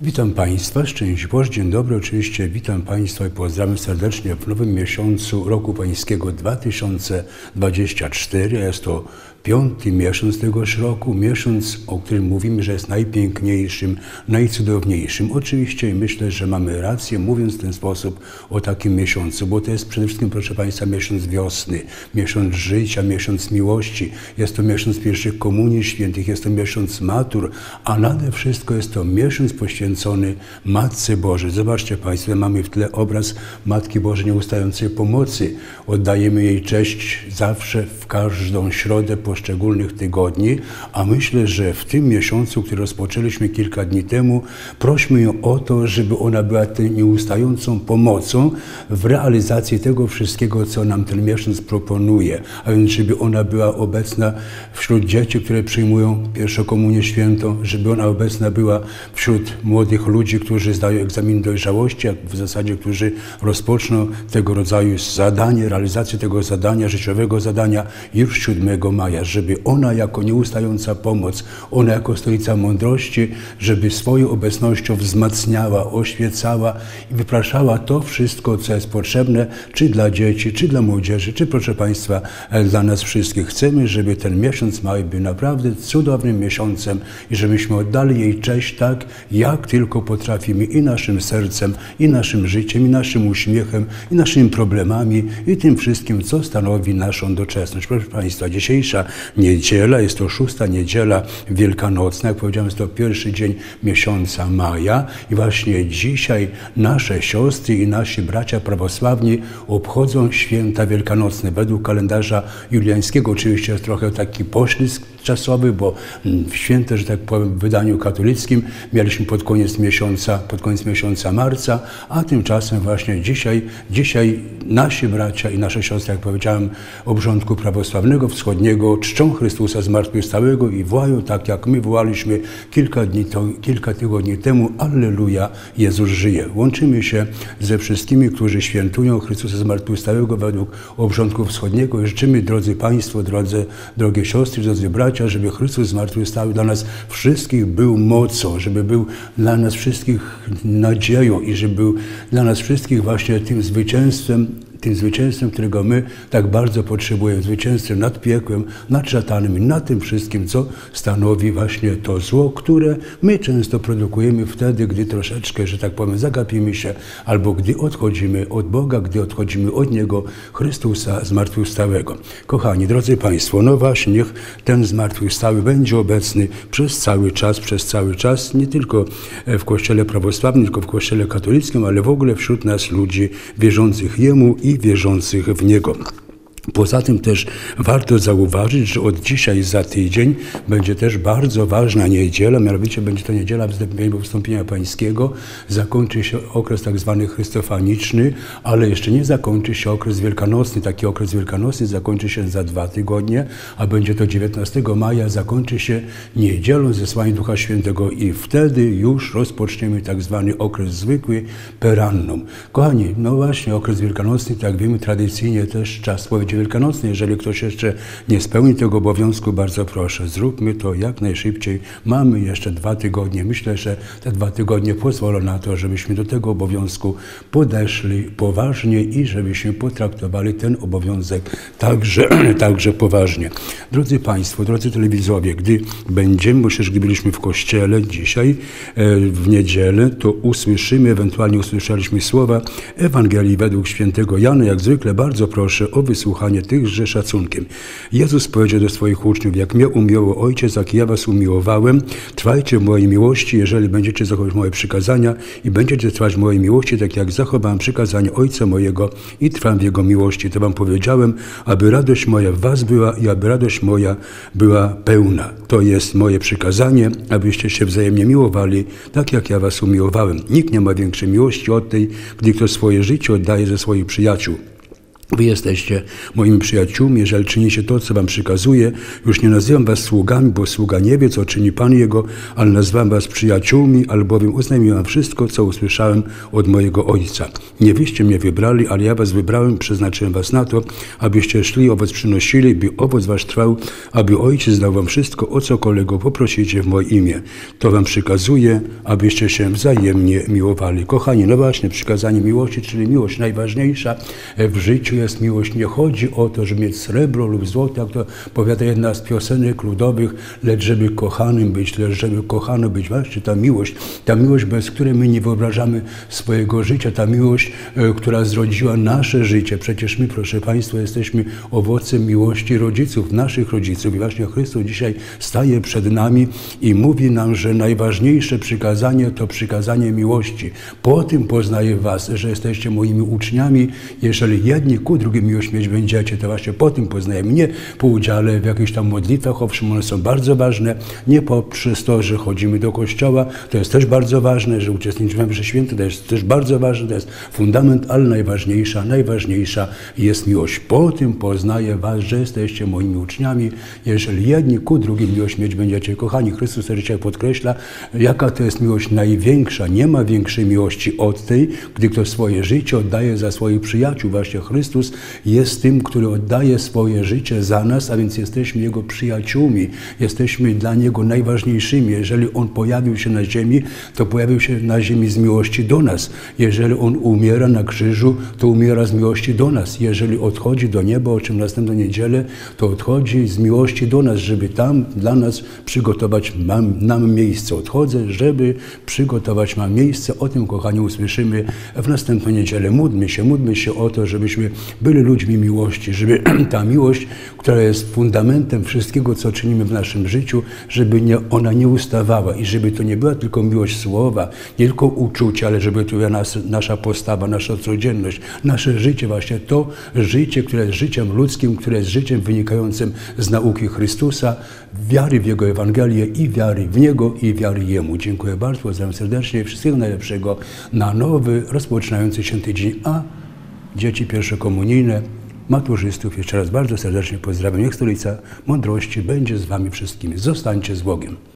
Witam Państwa, szczęść Boże, dzień dobry, oczywiście witam Państwa i pozdrawiam serdecznie w nowym miesiącu roku pańskiego 2024. Jest to 5. miesiąc tegoż roku, miesiąc, o którym mówimy, że jest najpiękniejszym, najcudowniejszym. Oczywiście myślę, że mamy rację, mówiąc w ten sposób o takim miesiącu, bo to jest przede wszystkim, proszę Państwa, miesiąc wiosny, miesiąc życia, miesiąc miłości. Jest to miesiąc pierwszych komunii świętych, jest to miesiąc matur, a nade wszystko jest to miesiąc poświęcony Matce Bożej. Zobaczcie Państwo, mamy w tle obraz Matki Bożej nieustającej pomocy. Oddajemy jej cześć zawsze, w każdą środę poszczególnych tygodni, a myślę, że w tym miesiącu, który rozpoczęliśmy kilka dni temu, prośmy ją o to, żeby ona była tą nieustającą pomocą w realizacji tego wszystkiego, co nam ten miesiąc proponuje, a więc żeby ona była obecna wśród dzieci, które przyjmują pierwszą komunię świętą, żeby ona obecna była wśród młodych ludzi, którzy zdają egzamin dojrzałości, jak w zasadzie, którzy rozpoczną tego rodzaju zadanie, realizację tego zadania, życiowego zadania już 7 maja, żeby ona jako nieustająca pomoc, ona jako stolica mądrości, żeby swoją obecnością wzmacniała, oświecała i wypraszała to wszystko, co jest potrzebne, czy dla dzieci, czy dla młodzieży, czy proszę Państwa, dla nas wszystkich. Chcemy, żeby ten miesiąc mały był naprawdę cudownym miesiącem i żebyśmy oddali jej cześć tak, jak tylko potrafimy i naszym sercem, i naszym życiem, i naszym uśmiechem, i naszymi problemami, i tym wszystkim, co stanowi naszą doczesność. Proszę Państwa, dzisiejsza niedziela, jest to 6. niedziela wielkanocna, jak powiedziałem, jest to pierwszy dzień miesiąca maja i właśnie dzisiaj nasze siostry i nasi bracia prawosławni obchodzą święta wielkanocne. Według kalendarza juliańskiego oczywiście jest trochę taki poślizg czasowy, bo święte, że tak powiem, w wydaniu katolickim mieliśmy pod koniec miesiąca marca, a tymczasem właśnie dzisiaj nasi bracia i nasze siostry, jak powiedziałem, obrządku prawosławnego wschodniego czczą Chrystusa zmartwychwstałego i wołają tak, jak my wołaliśmy kilka tygodni temu: Alleluja, Jezus żyje. Łączymy się ze wszystkimi, którzy świętują Chrystusa zmartwychwstałego według obrządku wschodniego i życzymy, drodzy Państwo, drogie siostry, drodzy bracia, żeby Chrystus zmartwychwstały dla nas wszystkich był mocą, żeby był dla nas wszystkich nadzieją i żeby był dla nas wszystkich właśnie tym zwycięstwem, którego my tak bardzo potrzebujemy, zwycięstwem nad piekłem, nad szatanem i nad tym wszystkim, co stanowi właśnie to zło, które my często produkujemy wtedy, gdy troszeczkę, że tak powiem, zagapimy się, albo gdy odchodzimy od Boga, gdy odchodzimy od Niego, Chrystusa zmartwychwstałego. Kochani, drodzy Państwo, no właśnie, niech ten zmartwychwstały będzie obecny przez cały czas, nie tylko w Kościele prawosławnym, tylko w Kościele katolickim, ale w ogóle wśród nas ludzi wierzących Jemu i wierzących w Niego. Poza tym też warto zauważyć, że od dzisiaj za tydzień będzie też bardzo ważna niedziela, mianowicie będzie to niedziela Wstąpienia Pańskiego. Zakończy się okres tak zwany chrystofaniczny, ale jeszcze nie zakończy się okres wielkanocny. Taki okres wielkanocny zakończy się za 2 tygodnie, a będzie to 19 maja, zakończy się niedzielą zesłania Ducha Świętego i wtedy już rozpoczniemy tak zwany okres zwykły, perannum. Kochani, no właśnie okres wielkanocny, tak jak wiemy, tradycyjnie też czas spowiedzi wielkanocnej. Jeżeli ktoś jeszcze nie spełni tego obowiązku, bardzo proszę, zróbmy to jak najszybciej. Mamy jeszcze 2 tygodnie. Myślę, że te 2 tygodnie pozwolą na to, żebyśmy do tego obowiązku podeszli poważnie i żebyśmy potraktowali ten obowiązek także poważnie. Drodzy Państwo, drodzy telewidzowie, gdy byliśmy w kościele dzisiaj, w niedzielę, to ewentualnie usłyszeliśmy słowa Ewangelii według świętego Jana. Jak zwykle bardzo proszę o wysłuchanie tychże szacunkiem. Jezus powiedział do swoich uczniów: jak mnie umiłował Ojciec, jak ja was umiłowałem, trwajcie w mojej miłości, jeżeli będziecie zachować moje przykazania i będziecie trwać w mojej miłości, tak jak zachowałem przykazanie Ojca mojego i trwam w Jego miłości. To wam powiedziałem, aby radość moja w was była i aby radość moja była pełna. To jest moje przykazanie, abyście się wzajemnie miłowali, tak jak ja was umiłowałem. Nikt nie ma większej miłości od tej, gdy ktoś swoje życie oddaje ze swoich przyjaciół. Wy jesteście moimi przyjaciółmi, jeżeli czynicie to, co wam przykazuje. Już nie nazywam was sługami, bo sługa nie wie, co czyni Pan jego, ale nazywam was przyjaciółmi, albowiem uznajmiłem wszystko, co usłyszałem od mojego Ojca. Nie wyście mnie wybrali, ale ja was wybrałem, przeznaczyłem was na to, abyście szli, owoc przynosili, by owoc wasz trwał, aby Ojciec dał wam wszystko, o cokolwiek poprosicie w moje imię. To wam przykazuję, abyście się wzajemnie miłowali. Kochani, no właśnie, przykazanie miłości, czyli miłość najważniejsza w życiu jest miłość. Nie chodzi o to, żeby mieć srebro lub złoto, jak to powiada jedna z piosenek ludowych, lecz żeby kochanym być, lecz żeby kochano być. Właśnie ta miłość, bez której my nie wyobrażamy swojego życia, ta miłość, która zrodziła nasze życie. Przecież my, proszę Państwa, jesteśmy owocem miłości rodziców, naszych rodziców. I właśnie Chrystus dzisiaj staje przed nami i mówi nam, że najważniejsze przykazanie to przykazanie miłości. Po tym poznaję was, że jesteście moimi uczniami, jeżeli jedni ku drugim miłość mieć będziecie, to właśnie po tym poznaję mnie, po udziale w jakichś tam modlitwach, owszem, one są bardzo ważne, nie poprzez to, że chodzimy do kościoła, to jest też bardzo ważne, że uczestniczymy w mszy świętej, to jest też bardzo ważne, to jest fundament, ale najważniejsza jest miłość. Po tym poznaję was, że jesteście moimi uczniami, jeżeli jedni ku drugim miłość mieć będziecie. Kochani, Chrystus dzisiaj podkreśla, jaka to jest miłość największa. Nie ma większej miłości od tej, gdy ktoś swoje życie oddaje za swoich przyjaciół. Właśnie Chrystus jest tym, który oddaje swoje życie za nas, a więc jesteśmy Jego przyjaciółmi. Jesteśmy dla Niego najważniejszymi. Jeżeli On pojawił się na ziemi, to pojawił się na ziemi z miłości do nas. Jeżeli On umiera na krzyżu, to umiera z miłości do nas. Jeżeli odchodzi do nieba, o czym następną niedzielę, to odchodzi z miłości do nas, żeby tam dla nas przygotować nam miejsce. Odchodzę, żeby przygotować nam miejsce. O tym, kochani, usłyszymy w następną niedzielę. Módlmy się o to, żebyśmy byli ludźmi miłości, żeby ta miłość, która jest fundamentem wszystkiego, co czynimy w naszym życiu, żeby ona nie ustawała i żeby to nie była tylko miłość słowa, nie tylko uczucie, ale żeby to była nasza postawa, nasza codzienność, nasze życie, właśnie to życie, które jest życiem ludzkim, które jest życiem wynikającym z nauki Chrystusa, wiary w Jego Ewangelię i wiary w Niego i wiary Jemu. Dziękuję bardzo, pozdrawiam serdecznie, wszystkiego najlepszego na nowy, rozpoczynający się tydzień, a dzieci pierwszokomunijne, maturzystów jeszcze raz bardzo serdecznie pozdrawiam. Niech Stolica Mądrości będzie z wami wszystkimi. Zostańcie z Bogiem.